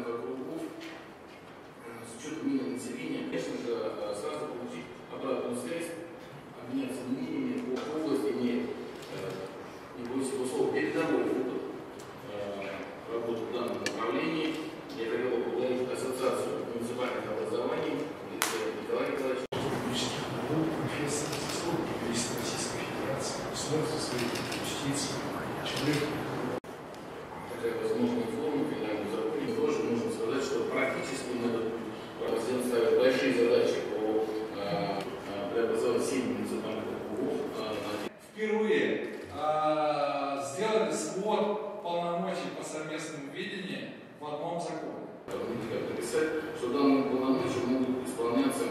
муниципальных округов с учетом мнения населения, конечно же, сразу получить обратную связь, обменяться мнениями по области, не боюсь его слова, передовой опыт работы в данном направлении. Я хотел бы поблагодарить Ассоциацию муниципальных образований Николая Николаевича. Профессор, заслуженный юрист Российской Федерации, государства своей юстиции, человек. Такая возможная форма федерального закона. Тоже нужно сказать, что практически мы ставим большие задачи по преобразованию 7 муниципальных округов. Впервые сделали свод полномочий по совместному видению в одном законе. Как написать, что данные полномочия могут исполняться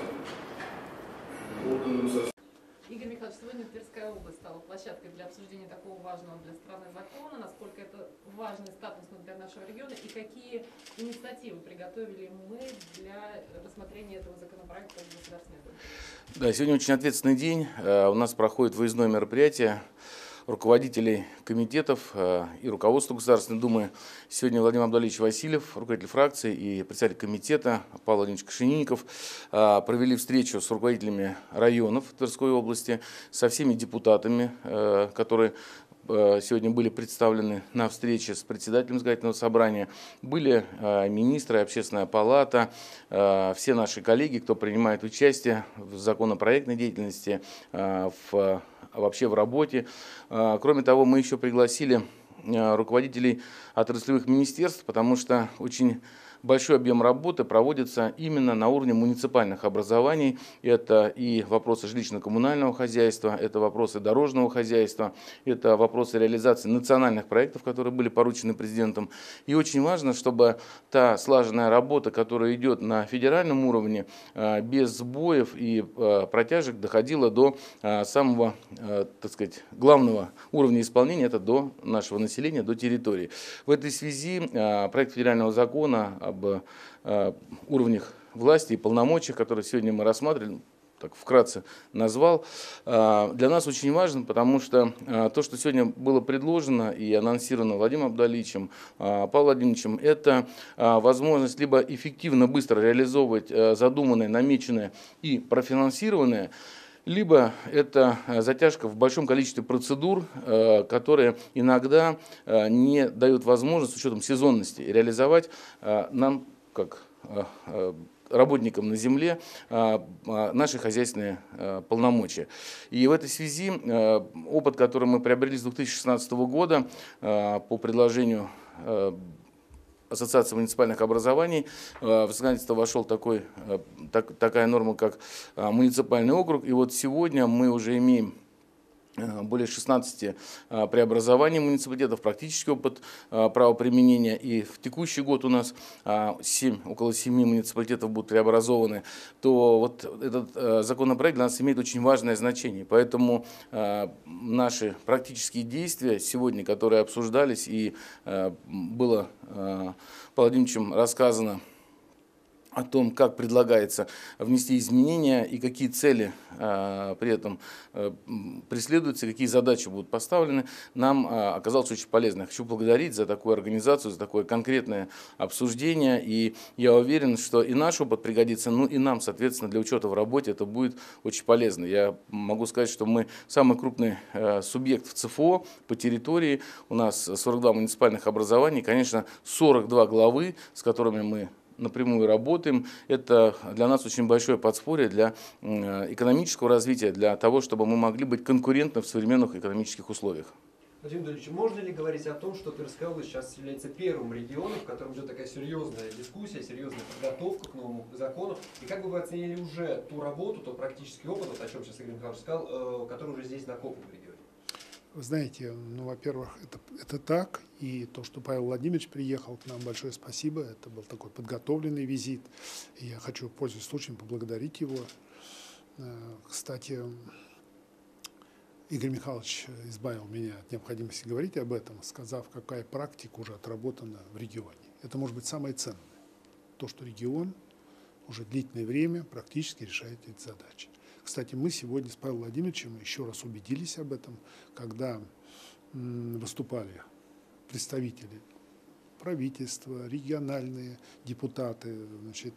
органами государства. Игорь Михайлович, сегодня Тверская область стала площадкой для обсуждения такого важного для страны закона. Насколько это важный статусно для нашего региона и какие инициативы приготовили мы для рассмотрения этого законопроекта в Государственной Думе? Да, сегодня очень ответственный день. У нас проходит выездное мероприятие руководителей комитетов и руководства Государственной Думы. Сегодня Владимир Абдуалиевич Васильев, руководитель фракции, и председатель комитета Павел Владимирович Кашенинников провели встречу с руководителями районов Тверской области, со всеми депутатами, которые сегодня были представлены на встрече с председателем законодательного собрания. Были министры, общественная палата, все наши коллеги, кто принимает участие в законопроектной деятельности, вообще в работе. Кроме того, мы еще пригласили руководителей отраслевых министерств, потому что очень большой объем работы проводится именно на уровне муниципальных образований. Это и вопросы жилищно-коммунального хозяйства, это вопросы дорожного хозяйства, это вопросы реализации национальных проектов, которые были поручены президентом. И очень важно, чтобы та слаженная работа, которая идет на федеральном уровне, без сбоев и протяжек доходила до самого, так сказать, главного уровня исполнения, это до нашего населения, до территории. В этой связи проект федерального закона об уровнях власти и полномочиях, которые сегодня мы рассматривали, так вкратце назвал, для нас очень важен, потому что то, что сегодня было предложено и анонсировано Владимиром Абдуалиевичем, Павлом Владимировичем, это возможность либо эффективно, быстро реализовывать задуманное, намеченное и профинансированное, либо это затяжка в большом количестве процедур, которые иногда не дают возможность, с учетом сезонности, реализовать нам, как работникам на земле, наши хозяйственные полномочия. И в этой связи опыт, который мы приобрели с 2016 года по предложению Ассоциации муниципальных образований, в законодательство вошел такая норма, как муниципальный округ. И вот сегодня мы уже имеем более 16 преобразований муниципалитетов, практический опыт правоприменения. И в текущий год у нас около 7 муниципалитетов будут преобразованы. То вот этот законопроект для нас имеет очень важное значение. Поэтому наши практические действия сегодня, которые обсуждались и было Павлом Владимировичем рассказано о том, как предлагается внести изменения и какие цели при этом преследуются, какие задачи будут поставлены, нам оказалось очень полезно. Я хочу благодарить за такую организацию, за такое конкретное обсуждение. И я уверен, что и наш опыт пригодится, ну и нам, соответственно, для учета в работе это будет очень полезно. Я могу сказать, что мы самый крупный субъект в ЦФО по территории. У нас 42 муниципальных образований, конечно, 42 главы, с которыми мы напрямую работаем. Это для нас очень большое подспорье для экономического развития, для того, чтобы мы могли быть конкурентны в современных экономических условиях. Владимир Владимирович, можно ли говорить о том, что Тверская область сейчас является первым регионом, в котором идет такая серьезная дискуссия, серьезная подготовка к новому закону? И как бы вы оценили уже ту работу, тот практический опыт, о чем сейчас Игорь Михайлович сказал, который уже здесь накоплен в регионе? Вы знаете, ну, во-первых, это так, и то, что Павел Владимирович приехал к нам, большое спасибо, это был такой подготовленный визит, и я хочу, пользуясь случаем, поблагодарить его. Кстати, Игорь Михайлович избавил меня от необходимости говорить об этом, сказав, какая практика уже отработана в регионе. Это может быть самое ценное, то, что регион уже длительное время практически решает эти задачи. Кстати, мы сегодня с Павлом Владимировичем еще раз убедились об этом, когда выступали представители правительство, региональные депутаты, значит,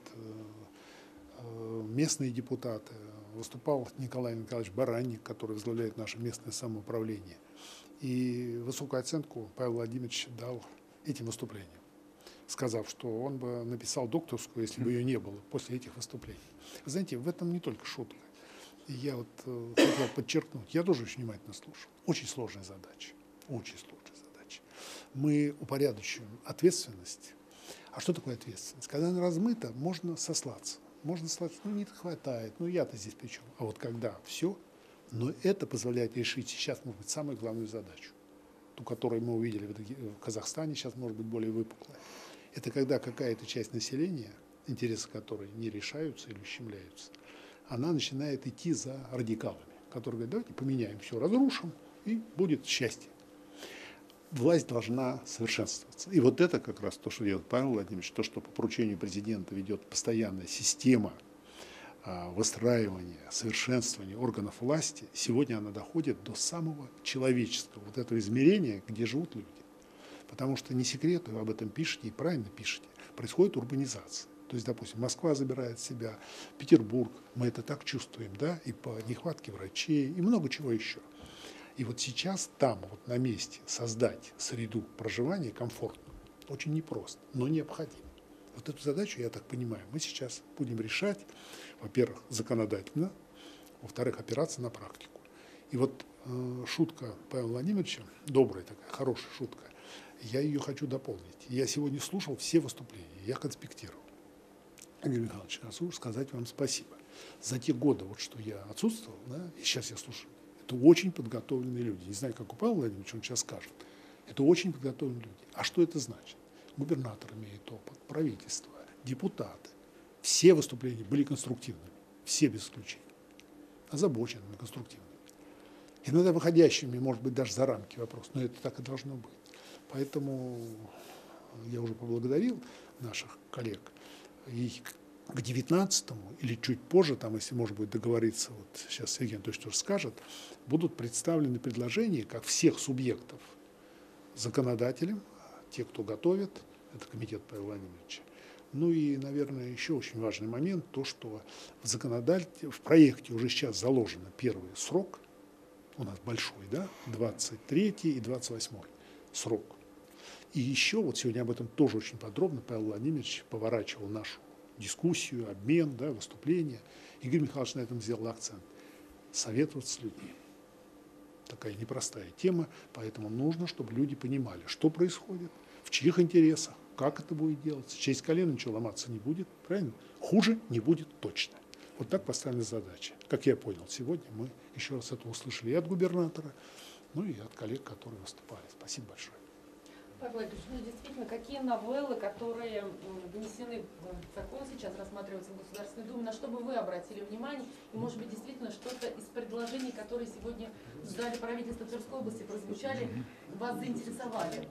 местные депутаты. Выступал Николай Николаевич Баранник, который возглавляет наше местное самоуправление. И высокую оценку Павел Владимирович дал этим выступлениям, сказав, что он бы написал докторскую, если бы ее не было после этих выступлений. Вы знаете, в этом не только шутка. И я вот хотел подчеркнуть, я тоже очень внимательно слушал. Очень сложная задача. Очень сложная задача. Мы упорядочиваем ответственность. А что такое ответственность? Когда она размыта, можно сослаться. Можно сослаться, ну не хватает, ну я-то здесь при чем. А вот когда все, но это позволяет решить сейчас, может быть, самую главную задачу. Ту, которую мы увидели в Казахстане, сейчас может быть более выпуклая. Это когда какая-то часть населения, интересы которой не решаются или ущемляются, она начинает идти за радикалами, которые говорят, давайте поменяем все, разрушим, и будет счастье. Власть должна совершенствоваться. И вот это как раз то, что делает Павел Владимирович, то, что по поручению президента ведет постоянная система выстраивания, совершенствования органов власти, сегодня она доходит до самого человеческого, вот этого измерения, где живут люди. Потому что не секрет, вы об этом пишете и правильно пишете, происходит урбанизация. То есть, допустим, Москва забирает себя, Петербург, мы это так чувствуем, да, и по нехватке врачей, и много чего еще. И вот сейчас там, вот на месте, создать среду проживания комфортную очень непросто, но необходимо. Вот эту задачу, я так понимаю, мы сейчас будем решать, во-первых, законодательно, во-вторых, опираться на практику. И вот шутка Павла Владимировича, добрая такая, хорошая шутка, я ее хочу дополнить. Я сегодня слушал все выступления, я конспектировал. Игорь Михайлович, хочу сказать вам спасибо. За те годы, вот, что я отсутствовал, да, и сейчас я слушаю, это очень подготовленные люди. Не знаю, как у Павла Владимировича, он сейчас скажет. Это очень подготовленные люди. А что это значит? Губернатор имеет опыт, правительство, депутаты. Все выступления были конструктивными. Все без исключения. Озабоченными, конструктивными. Иногда выходящими, может быть, даже за рамки вопроса. Но это так и должно быть. Поэтому я уже поблагодарил наших коллег. И к 19-му или чуть позже, там, если может быть договориться, вот сейчас Сергей Анатольевич тоже скажет, будут представлены предложения как всех субъектов законодателям, те, кто готовит, это комитет Павла Владимировича. Ну и, наверное, еще очень важный момент, то, что в проекте уже сейчас заложено первый срок, у нас большой, да, 23-й и 28-й срок. И еще, вот сегодня об этом тоже очень подробно Павел Владимирович поворачивал нашу дискуссию, обмен, да, выступления. Игорь Михайлович на этом сделал акцент. Советоваться с людьми. Такая непростая тема, поэтому нужно, чтобы люди понимали, что происходит, в чьих интересах, как это будет делаться. Через колено ничего ломаться не будет, правильно? Хуже не будет точно. Вот так поставлена задача. Как я понял, сегодня мы еще раз это услышали и от губернатора, ну и от коллег, которые выступали. Спасибо большое. Павел Владимирович, ну действительно, какие новеллы, которые внесены в закон, сейчас рассматриваются в Государственной Думе, на что бы вы обратили внимание, и, может быть, действительно что-то из предложений, которые сегодня в зале правительства Тверской области прозвучали, вас заинтересовали?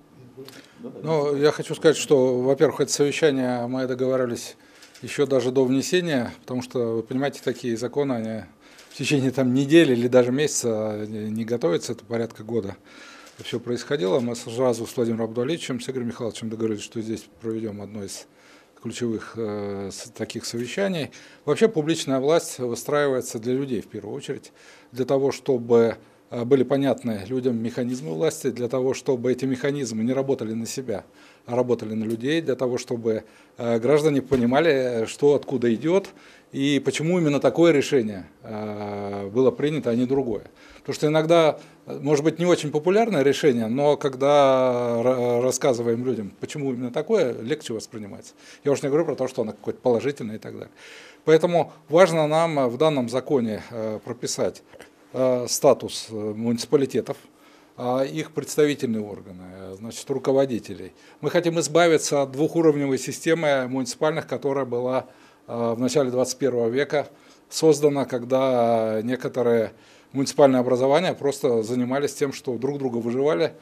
Ну, я хочу сказать, что, во-первых, это совещание мы договаривались еще даже до внесения, потому что, вы понимаете, такие законы, они в течение там недели или даже месяца не готовятся, это порядка года. Все происходило, мы сразу с Владимиром Абдуаличем, с Игорем Михайловичем договорились, что здесь проведем одно из ключевых таких совещаний. Вообще публичная власть выстраивается для людей в первую очередь, для того, чтобы были понятны людям механизмы власти, для того, чтобы эти механизмы не работали на себя, а работали на людей, для того, чтобы граждане понимали, что откуда идет и почему именно такое решение было принято, а не другое. Потому что иногда, может быть, не очень популярное решение, но когда рассказываем людям, почему именно такое, легче воспринимается. Я уж не говорю про то, что оно какое-то положительное и так далее. Поэтому важно нам в данном законе прописать статус муниципалитетов, их представительные органы, значит, руководителей. Мы хотим избавиться от двухуровневой системы муниципальных, которая была в начале 21 века создана, когда некоторые муниципальные образования просто занимались тем, что друг друга выживали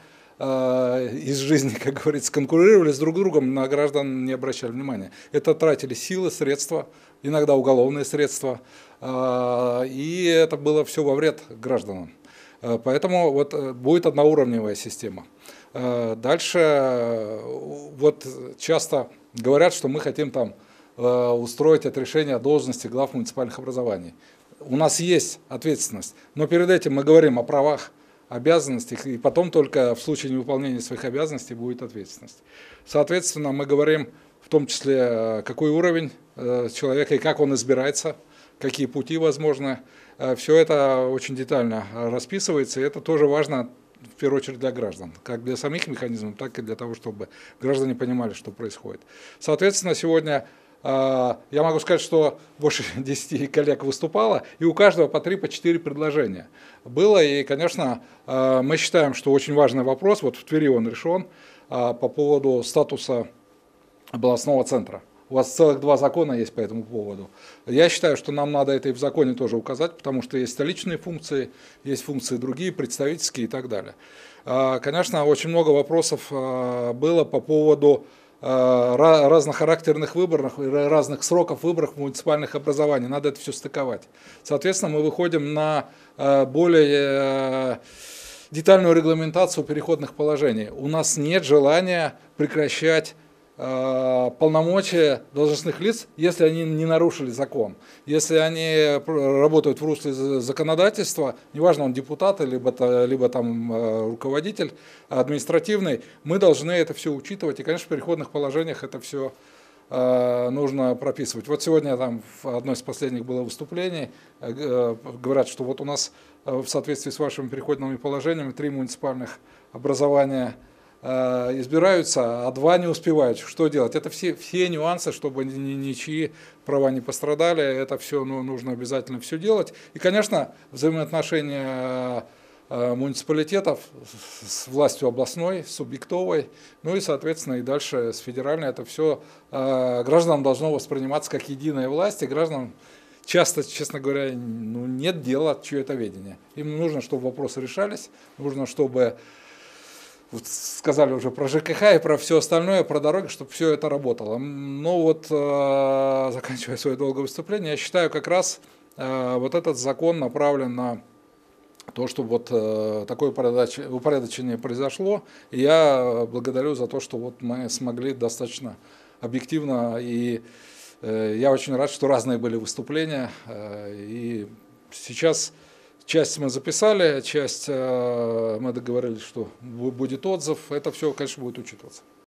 из жизни, как говорится, конкурировали с друг другом, на граждан не обращали внимания. Это тратили силы, средства, иногда уголовные средства, и это было все во вред гражданам. Поэтому вот будет одноуровневая система. Дальше вот часто говорят, что мы хотим там устроить отрешение от должности глав муниципальных образований. У нас есть ответственность, но перед этим мы говорим о правах, обязанностях, и потом только в случае невыполнения своих обязанностей будет ответственность. Соответственно, мы говорим в том числе, какой уровень человека и как он избирается, какие пути возможны. Все это очень детально расписывается, и это тоже важно в первую очередь для граждан, как для самих механизмов, так и для того, чтобы граждане понимали, что происходит. Соответственно, сегодня я могу сказать, что больше 10 коллег выступало, и у каждого по 3, по 4 предложения было. И, конечно, мы считаем, что очень важный вопрос, вот в Твери он решен, по поводу статуса областного центра. У вас целых 2 закона есть по этому поводу. Я считаю, что нам надо это и в законе тоже указать, потому что есть столичные функции, есть функции другие, представительские и так далее. Конечно, очень много вопросов было по поводу разнохарактерных выборов, разных сроков выборов муниципальных образований. Надо это все стыковать. Соответственно, мы выходим на более детальную регламентацию переходных положений. У нас нет желания прекращать полномочия должностных лиц, если они не нарушили закон. Если они работают в русле законодательства, неважно, он депутат, либо там руководитель административный, мы должны это все учитывать. И, конечно, в переходных положениях это все нужно прописывать. Вот сегодня там в одной из последних было выступлений, говорят, что вот у нас в соответствии с вашими переходными положениями 3 муниципальных образования избираются, а 2 не успевают. Что делать? Это все нюансы, чтобы ничьи права не пострадали. Это все нужно обязательно все делать. И, конечно, взаимоотношения муниципалитетов с властью областной, субъектовой, ну и, соответственно, и дальше с федеральной. Это все гражданам должно восприниматься как единая власть, и гражданам часто, честно говоря, нет дела от чьего-то ведения. Им нужно, чтобы вопросы решались, нужно, чтобы вот сказали уже про ЖКХ и про все остальное, про дороги, чтобы все это работало. Но вот, заканчивая свое долгое выступление, я считаю, как раз вот этот закон направлен на то, чтобы вот такое упорядочение произошло. И я благодарю за то, что вот мы смогли достаточно объективно, и я очень рад, что разные были выступления. И сейчас часть мы записали, часть мы договорились, что будет отзыв. Это все, конечно, будет учитываться.